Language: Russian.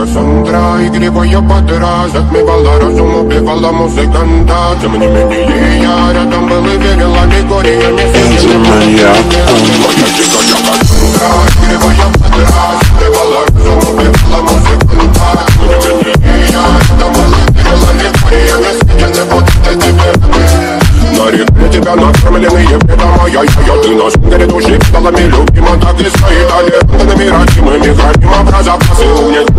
Кассандра, игривая подра, затмевала разум, убивала музыканта. Тем не менее я рядом был и верил аллегориями. Моя дикая Кассандра, игривая подра, затмевала разум, убивала музыканта. Тем не менее я рядом был и верил аллегориями. Съедены вот эти верны. На реке тебя накормленные предама. Я ты наш горит души, педалами любима. Так и стоит, а не мирать, мы храним образа.